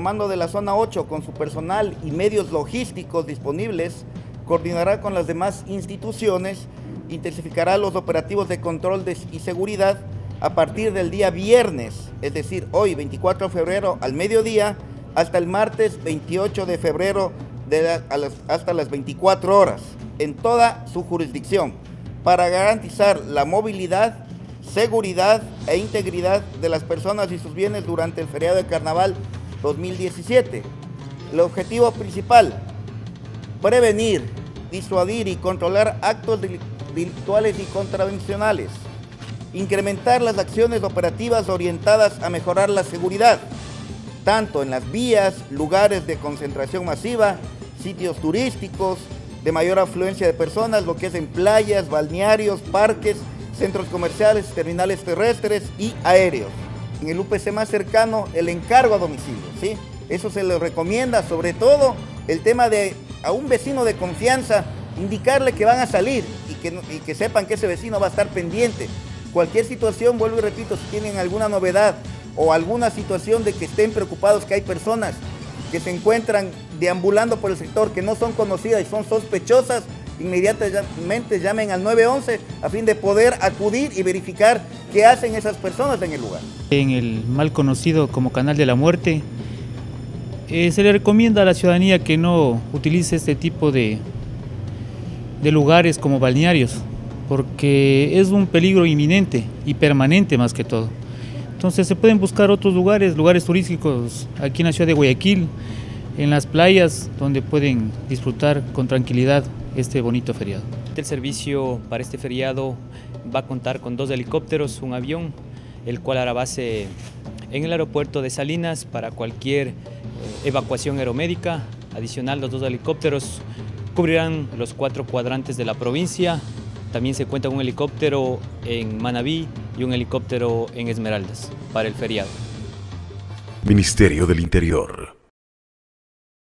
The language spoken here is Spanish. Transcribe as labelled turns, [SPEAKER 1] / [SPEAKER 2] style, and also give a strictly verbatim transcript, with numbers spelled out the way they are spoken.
[SPEAKER 1] Comando de la Zona ocho, con su personal y medios logísticos disponibles, coordinará con las demás instituciones, intensificará los operativos de control de, y seguridad a partir del día viernes, es decir, hoy veinticuatro de febrero al mediodía, hasta el martes veintiocho de febrero de la, a las, hasta las veinticuatro horas, en toda su jurisdicción, para garantizar la movilidad, seguridad e integridad de las personas y sus bienes durante el feriado de Carnaval dos mil diecisiete. El objetivo principal: prevenir, disuadir y controlar actos delictuales y contravencionales, incrementar las acciones operativas orientadas a mejorar la seguridad, tanto en las vías, lugares de concentración masiva, sitios turísticos de mayor afluencia de personas, lo que es en playas, balnearios, parques, centros comerciales, terminales terrestres y aéreos. En el U P C más cercano, el encargo a domicilio, ¿sí? Eso se le recomienda, sobre todo el tema de a un vecino de confianza, indicarle que van a salir y que, y que sepan que ese vecino va a estar pendiente. Cualquier situación, vuelvo y repito, si tienen alguna novedad o alguna situación de que estén preocupados, que hay personas que se encuentran deambulando por el sector, que no son conocidas y son sospechosas, inmediatamente llamen al nueve once a fin de poder acudir y verificar qué hacen esas personas en el lugar.
[SPEAKER 2] En el mal conocido como Canal de la Muerte, eh, se le recomienda a la ciudadanía que no utilice este tipo de, de lugares como balnearios, porque es un peligro inminente y permanente más que todo. Entonces se pueden buscar otros lugares, lugares turísticos aquí en la ciudad de Guayaquil, en las playas, donde pueden disfrutar con tranquilidad este bonito feriado.
[SPEAKER 3] El servicio para este feriado va a contar con dos helicópteros, un avión, el cual hará base en el aeropuerto de Salinas para cualquier evacuación aeromédica. Adicional, los dos helicópteros cubrirán los cuatro cuadrantes de la provincia. También se cuenta con un helicóptero en Manabí y un helicóptero en Esmeraldas para el feriado.
[SPEAKER 4] Ministerio del Interior.